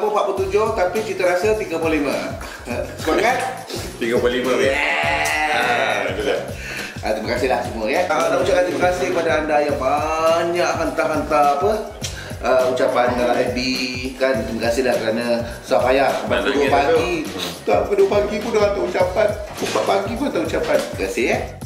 walaupun 47 tapi cita rasa 35. Semangat? 35 ya. Terima kasihlah semua ya. Nak ucapkan terima kasih kepada anda yang banyak hantar-hantar ucapan dalam FB kan. Terima kasihlah kerana susah payah pukul 2 pagi. Tak, pukul 2 pagi pun dah hantar ucapan. Pukul 4 pagi pun hantar ucapan. Terima kasih ya.